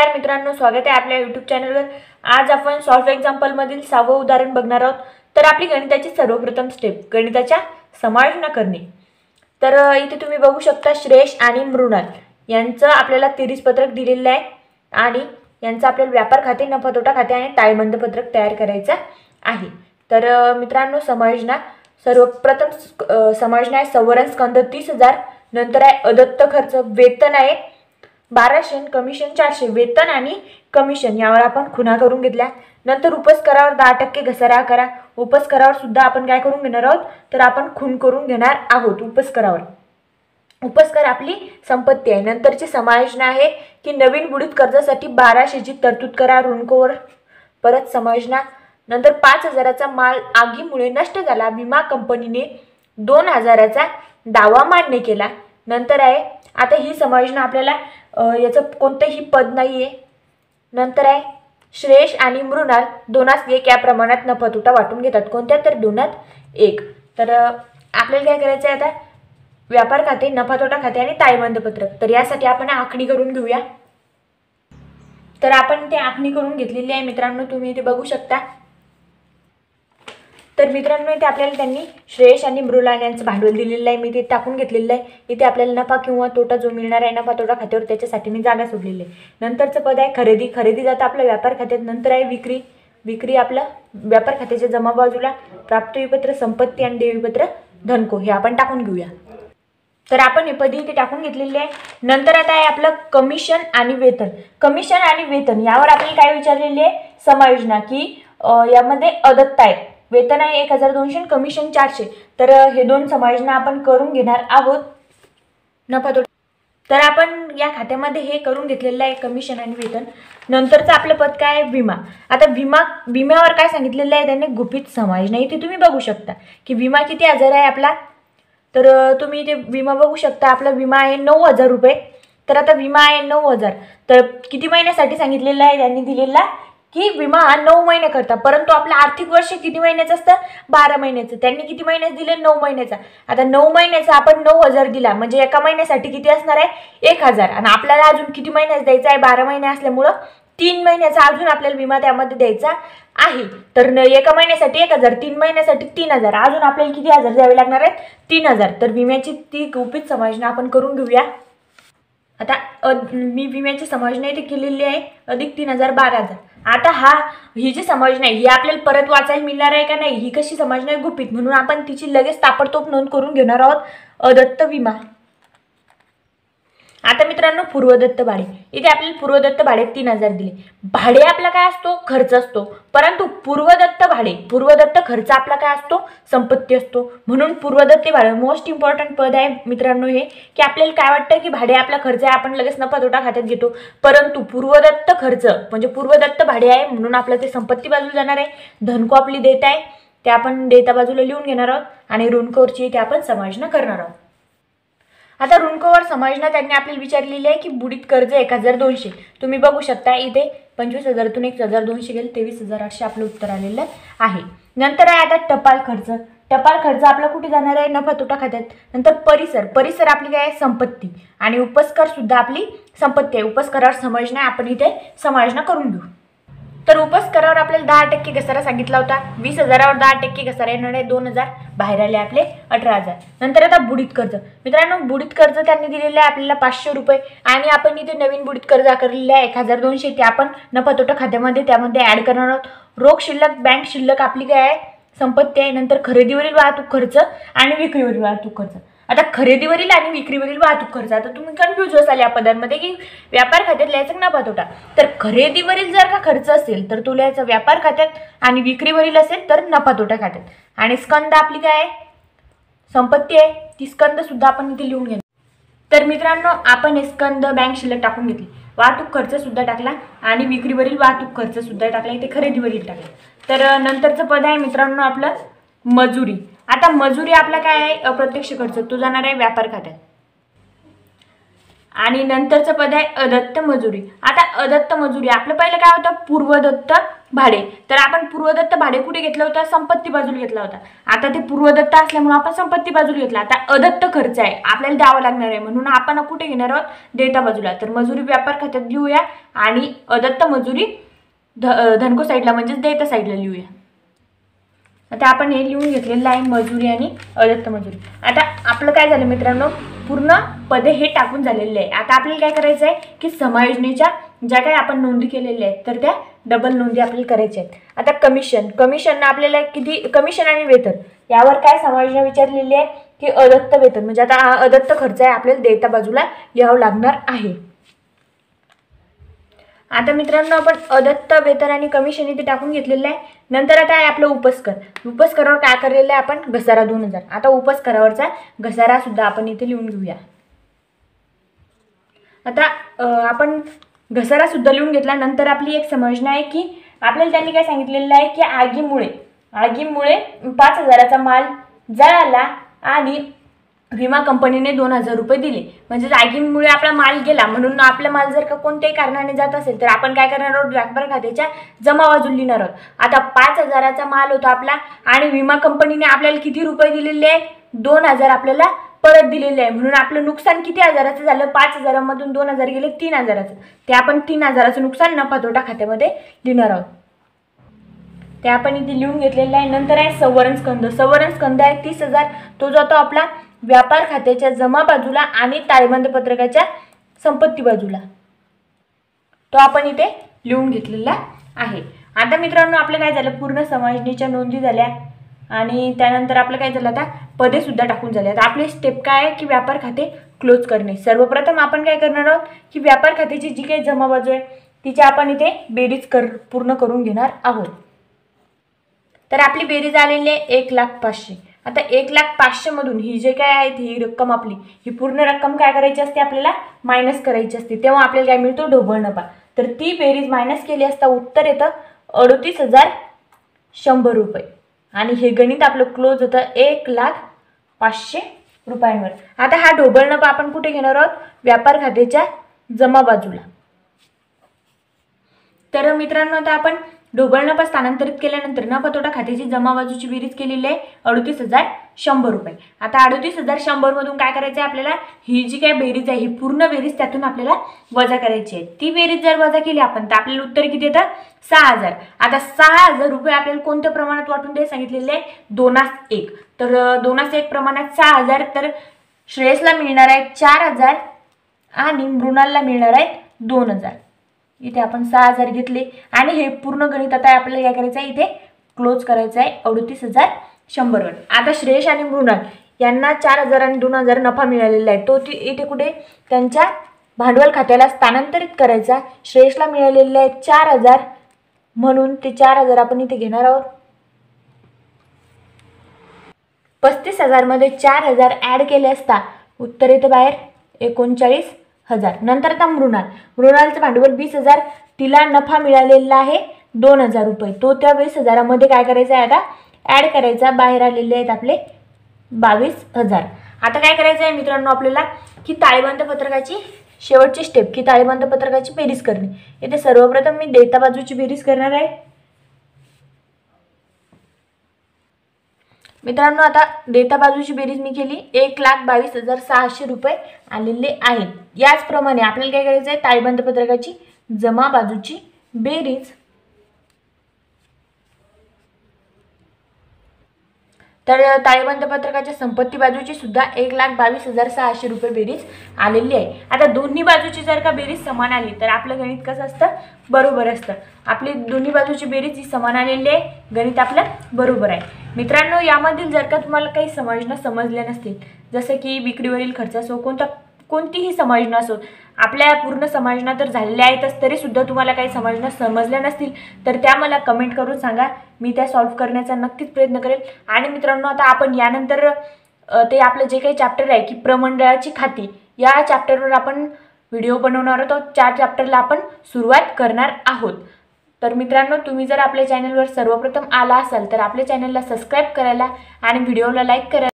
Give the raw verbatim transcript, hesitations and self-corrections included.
नमस्कार मित्रांनो, स्वागत आहे आपल्या यूट्यूब चॅनलवर। आज आपण सॉल्व एक्झाम्पल मधील सहावं उदाहरण बघणार आहोत। तर आपली गणिताची सर्वप्रथम स्टेप गणिताच्या समायोजन करणे। तर इथे तुम्ही बघू शकता श्रेयश आणि मृणाल यांचं आपल्याला तिरीस पत्रक दिलेलं आहे आणि यांचं आपल्याला व्यापार खाते, नफा तोटा खाते आणि ताळेबंद पत्रक तयार करायचं आहे। तर मित्रांनो, समायोजना सर्वप्रथम समायोजन आहे संवरण स्कंद तीस हजार, नंतर आहे अदत्त खर्च, वेतन आहे बाराशे, कमिशन चारशे, वेतन आणि कमिशन यावर आपण खुणा करून घेतल्या। नंतर उपस्करावर दहा टक्के घसारा करा। उपस्करावर सुद्धा आपण काय करून घेणार आहोत, तर आपण खून करून घेणार आहोत उपस्करावर। उपस्कर आपली संपत्ती आहे। नंतरची समायोजन आहे की नवीन बुडीत कर्जासाठी बाराशेची तरतूद करा ऋणकोवर परत समायोजना। नंतर पाच हजाराचा माल आगीमुळे नष्ट झाला, विमा कंपनीने दोन हजाराचा दावा मान्य केला। नंतर आहे आता ही समायोजन आपल्याला याचं कोणतेही पद नाहीये। नंतर आहे श्रेयश आणि मृणाल दोनास एक या प्रमाणात नफा तोटा वाटून घेतात। कोणत्या? तर दोनात एक। तर आपल्याला काय करायचं आहे आता, व्यापार खाते, नफा तोटा खाते आणि ताळेबंद पत्रक। तर यासाठी आपण आखणी करून घेऊया। तर आपण ते आखणी करून घेतलेली आहे मित्रांनो, तुम्ही इथे बघू शकता। तर मित्रांनो, इथे आपल्याला त्यांनी श्रेयश आणि मृणाल यांचं भांडवल दिलेलं आहे, मी ते टाकून घेतलेलं आहे। इथे आपल्याला नफा किंवा तोटा जो मिळणार आहे नफा तोटा खात्यावर त्याच्यासाठी मी जागा सोडलेली आहे। नंतरचं पद आहे खरेदी, खरेदी जातं आपल्या व्यापार खात्यात। नंतर आहे विक्री, विक्री आपलं व्यापार खात्याच्या जमा बाजूला, प्राप्त विपत्र संपत्ती आणि देय विपत्र धनको हे आपण टाकून घेऊया। तर आपण हे पदी इथे टाकून घेतलेली आहे। नंतर आता आहे आपलं कमिशन आणि वेतन। कमिशन आणि वेतन यावर आपल्याला काय विचारलेले आहे, समायोजना की यामध्ये अदत्त आहे, वेतन आहे एक हजार दोनशे, कमिशन चारशे। तर हे दोन समायोजना आपण करून घेणार आहोत नफा तोटा। तर आपण या खात्यामध्ये हे करून घेतलेलं आहे कमिशन आणि वेतन। नंतरचं आपलं पद काय आहे, विमा। आता विमा विम्यावर काय सांगितलेलं आहे त्यांनी, गुपित समायोजना। इथे तुम्ही बघू शकता की विमा किती हजार आहे आपला। तर तुम्ही इथे विमा बघू शकता, आपला विमा आहे नऊ हजार रुपये। तर आता विमा आहे नऊ हजार, तर किती महिन्यासाठी सांगितलेलं आहे त्यांनी दिलेला की विमा हा नऊ महिने करता, परंतु आपलं आर्थिक वर्ष किती महिन्याचं असतं, बारा महिन्याचं। त्यांनी किती महिन्यात दिले, नऊ महिन्याचा। आता नऊ महिन्याचा आपण नऊ हजार दिला म्हणजे एका महिन्यासाठी किती असणार आहे, एक हजार। आणि आपल्याला अजून किती महिन्याचा द्यायचा आहे, बारा महिने असल्यामुळं तीन महिन्याचा अजून आपल्याला विमा त्यामध्ये द्यायचा आहे। तर एका महिन्यासाठी एक हजार, तीन महिन्यासाठी तीन हजार, अजून आपल्याला किती हजार द्यावे लागणार आहेत, तीन हजार। तर विम्याची ती गुपित समायोजना आपण करून घेऊया। आता मी विम्याची समायोजना इथे केलेली आहे, अधिक तीन हजार बारा हजार। आता हा ही जी समायोजना आहे ही आपल्याला परत वाचायला मिळणार आहे का नाही, ही कशी समायोजना आहे, गुपित, म्हणून आपण तिची लगेच ताबडतोब नोंद करून घेणार आहोत, अदत्त विमा। आता मित्रांनो, पूर्वदत्त भाडे, इथे आपल्याला पूर्वदत्त भाडे तीन हजार दिले। भाडे आपला काय असतो, खर्च असतो, परंतु पूर्वदत्त भाडे पूर्वदत्त खर्च आपला काय असतो, संपत्ती असतो। म्हणून पूर्वदत्त भाडे मोस्ट इम्पॉर्टंट पद आहे मित्रांनो हे, की आपल्याला काय वाटतं की भाडे आपला खर्च आहे, आपण लगेच नफा तोटा खात्यात घेतो, परंतु पूर्वदत्त खर्च म्हणजे पूर्वदत्त भाडे आहे म्हणून आपलं ते संपत्ती बाजूला जाणार आहे। धनको आपली देत आहे ते आपण देता बाजूला लिहून घेणार आहोत आणि ऋणकोवरची ते आपण समायोजन करणार आहोत। आता ऋणकोवर समायोजना त्यांनी आपल्याला विचारलेली आहे की बुडीत कर्ज एक हजार दोनशे। तुम्ही बघू शकता इथे पंचवीस हजारातून एक हजार दोनशे गेले, तेवीस हजार आठशे आपलं उत्तर आलेलं आहे। नंतर आहे आता टपाल खर्च। टपाल खर्च आपला कुठे जाणार आहे, नफा तोटा खात्यात। नंतर परिसर, परिसर आपली काय आहे, संपत्ती, आणि उपस्कर सुद्धा आपली संपत्ती आहे। उपस्करावर समायोजना आपण इथे समायोजना करून घेऊ। तर उपस्करावर आपल्याला दहा टक्के घसारा सांगितला होता, वीस हजारावर दहा टक्के घसारा येणार आहे, दोन हजार बाहेर आले आपले अठरा हजार। नंतर आता बुडीत कर्ज। मित्रांनो, बुडीत कर्ज त्यांनी दिलेलं आहे आपल्याला पाचशे रुपये आणि आपण इथे नवीन बुडीत कर्ज आकारलेलं आहे एक हजार दोनशे, ते आपण नफा तोटा खात्यामध्ये त्यामध्ये ऍड करणार आहोत। रोख शिल्लक, बँक शिल्लक आपली काय आहे, संपत्ती आहे। नंतर खरेदीवरील वाहतूक खर्च आणि विक्रीवरील वाहतूक खर्च। आता खरेदीवरील आणि विक्रीवरील वाहतूक खर्च, आता तुम्ही कन्फ्यूज असाल या पदांमध्ये की व्यापार खात्यात लिहायचं नफा तोटा। तर खरेदीवरील जर का खर्च असेल तर तो लिहायचा व्यापार खात्यात, आणि विक्रीवरील असेल तर नफा तोटा खात्यात। आणि स्कंद आपली काय आहे, संपत्ती आहे, ती स्कंद सुद्धा आपण इथे लिहून घेणार। तर मित्रांनो, आपण हे स्कंद, बँक शिल्लक टाकून घेतली, वाहतूक खर्च सुद्धा टाकला आणि विक्रीवरील वाहतूक खर्च सुद्धा टाकला, इथे खरेदीवरील टाकला। तर नंतरचं पद आहे मित्रांनो आपलं मजुरी। आता मजुरी आपला काय आहे, अप्रत्यक्ष खर्च, तो जाणार आहे व्यापार खात्यात। आणि नंतरचं पद आहे अदत्त मजुरी। आता अदत्त मजुरी आपलं पहिलं काय होतं, पूर्वदत्त भाडे। तर आपण पूर्वदत्त भाडे कुठे घेतलं होतं, संपत्ती बाजूला घेतला होता। आता ते पूर्वदत्त असल्यामुळे आपण संपत्ती बाजूला घेतला। आता अदत्त खर्च आहे, आपल्याला द्यावा लागणार आहे, म्हणून आपण कुठे घेणार आहोत, देयता बाजूला। तर मजुरी व्यापार खात्यात लिहूया आणि अदत्त मजुरी धनको साईडला म्हणजेच देयता साईडला लिहूया। आता आपण हे लिहून घेतलेलं आहे मजुरी आणि अदत्त मजुरी। आता आपलं काय झालं मित्रांनो, पूर्ण पदे हे टाकून झालेले आहे। आता आपल्याला काय करायचं आहे की समायोजनेच्या ज्या काही आपण नोंदी केलेल्या आहेत तर त्या डबल नोंदी आपल्याला करायच्या आहेत। आता कमिशन, कमिशन आपल्याला किती, कमिशन आणि वेतन यावर काय समायोजन विचारलेली आहे की अदत्त वेतन, म्हणजे आता हा अदत्त खर्च आहे, आपल्याला देयता बाजूला लिहावं लागणार आहे। आता मित्रांनो आपण अदत्त वेतन आणि कमिशन इथे टाकून घेतलेलं आहे। नंतर आता आहे आपलं उपस्कर। उपस्करावर काय करलेलं आहे आपण, घसारा दोन हजार। आता उपस्करावरचा घसारा सुद्धा आपण इथे लिहून घेऊया। आता आपण घसारा सुद्धा लिहून घेतला। नंतर आपली एक समजना आहे की आपल्याला त्यांनी काय सांगितलेलं आहे की आगीमुळे आगीमुळे पाच हजाराचा माल जळाला आणि विमा कंपनीने दोन हजार रुपये दिले, म्हणजे आगीमुळे आपला माल गेला, म्हणून आपला माल जर का कोणत्याही कारणाने जात असेल तर आपण काय करणार आहोत, व्यापार खात्याच्या जमा बाजूला लिहिणार आहोत। आता पाच हजाराचा माल होता आपला आणि विमा कंपनीने आपल्याला किती रुपये दिलेले आहेत, दोन हजार आपल्याला परत दिलेले आहे, म्हणून आपलं नुकसान किती हजाराचं झालं, पाच हजारामधून दोन हजार गेले तीन हजाराचं, ते आपण तीन हजाराचं नुकसान नफा तोटा खात्यामध्ये लिहिणार आहोत। ते आपण इथे लिहून घेतलेलं आहे। नंतर आहे संवरण स्कंद। संवरण स्कंद आहे तीस हजार, तो जातो आपला व्यापार खात्याच्या जमा बाजूला आणि ताळेबंद पत्रकाच्या संपत्ती बाजूला, तो आपण इथे लिहून घेतलेला आहे। आता मित्रांनो आपलं काय झालं, पूर्ण समायोजनेच्या नोंदी झाल्या आणि त्यानंतर आपलं काय झालं, आता पदे सुद्धा टाकून झाले। आता आपली स्टेप काय आहे की व्यापार खाते क्लोज करणे। सर्वप्रथम आपण काय करणार आहोत की व्यापार खात्याची जी काही जमा बाजू आहे तिची आपण इथे बेरीज कर पूर्ण करून घेणार आहोत। तर आपली बेरीज आलेली आहे एक लाख पाचशे। आता एक लाख पाचशे मधून ही जे काय आहे ही रक्कम आपली, ही पूर्ण रक्कम काय करायची असते, आपल्याला मायनस करायची असते, तेव्हा आपल्याला काय मिळतो, ढोबळ नफा। तर ती बेरीज मायनस केली असता उत्तर येतं अडतीस हजार शंभर रुपये आणि हे गणित आपलं क्लोज होतं एक लाख पाचशे रुपयांवर। आता हा ढोबळ नफा आपण कुठे घेणार आहोत, व्यापार खात्याच्या जमा बाजूला। तर मित्रांनो आता आपण ढोबळ नफा स्थानांतरित केल्यानंतर नफा तोटा खात्याची जमा बाजूची बेरीज केलेली आहे अडतीस हजार शंभर रुपये। आता अडतीस हजार शंभर मधून काय करायचं आहे, आपल्याला ही जी काय बेरीज आहे ही पूर्ण बेरीज त्यातून आपल्याला वजा करायची आहे। ती बेरीज जर वजा केली आपण तर आपल्याला उत्तर किती येतं, सहा हजार। आता सहा हजार रुपये आपल्याला कोणत्या प्रमाणात वाटून दे सांगितलेले आहे, दोनास एक। तर दोनास एक प्रमाणात सहा हजार, तर श्रेयसला मिळणार आहे चार हजार आणि मृणालला मिळणार आहे दोन हजार। इथे आपण सहा हजार घेतले आणि हे पूर्ण गणित आता आपल्याला काय करायचं आहे, इथे क्लोज करायचं आहे अडतीस हजार शंभर वर। आता श्रेयस आणि मृणाल यांना चार हजार आणि दोन हजार नफा मिळालेला आहे, तो इथे कुठे त्यांच्या भांडवल खात्याला स्थानांतरित करायचा। श्रेयसला मिळालेले आहे चार हजार, म्हणून ते चार हजार आपण इथे घेणार आहोत। पस्तीस हजार मध्ये चार हजार ऍड केले असता उत्तर येते बाहेर एकोणचाळीस हजार। नंतर आता मृणाल, मृणालचं भांडवल वीस हजार, तिला नफा मिळालेला आहे दोन हजार रुपये, तो त्या वीस हजारामध्ये काय करायचं आहे, आता ऍड करायचा। बाहेर आलेले आहेत आपले बावीस हजार। आता काय करायचं आहे मित्रांनो आपल्याला की ताळेबंद पत्रकाची शेवटची स्टेप की ताळेबंद पत्रकाची बेरीज करणे। इथे सर्वप्रथम मी देयता बाजूची बेरीज करणार आहे। मित्रांनो आता देयता बाजूची बेरीज मी केली, एक लाख बावीस हजार सहाशे रुपये आलेले आहेत। याचप्रमाणे आपल्याला काय करायचं आहे, ताळेबंद पत्रकाची जमा बाजूची बेरीज। तर ताळेबंद पत्रकाच्या संपत्ती बाजूची सुद्धा एक लाख बावीस हजार सहाशे रुपये बेरीज आलेली आहे। आता दोन्ही बाजूची जर का बेरीज समान आली तर आपलं गणित कसं असतं, बरोबर असतं। आपली दोन्ही बाजूची बेरीज ही समान आलेली आहे, गणित आपलं बरोबर आहे। मित्रांनो यामधील जर का तुम्हाला काही समजना समजल्या नसतील, जसं की विक्रीवरील खर्च असो, कोणता कोणतीही समजना असो, आपल्या पूर्ण समजना तर झालेल्या आहेतच, तरी सुद्धा तुम्हाला काही समजना समजल्या नसतील तर त्या मला कमेंट करून सांगा, मी त्या सॉल्व्ह करण्याचा नक्कीच प्रयत्न करेल। आणि मित्रांनो आता आपण यानंतर ते आपलं जे काही चॅप्टर आहे की प्रमंडळाची खाती, या चॅप्टरवर आपण व्हिडिओ बनवणार आहोत, चार चॅप्टरला आपण सुरुवात करणार आहोत। तर मित्रांनो तुम्ही जर आपल्या चॅनलवर सर्वप्रथम आला असाल तर आपल्या चॅनलला सबस्क्राईब करायला आणि व्हिडिओला लाईक करायला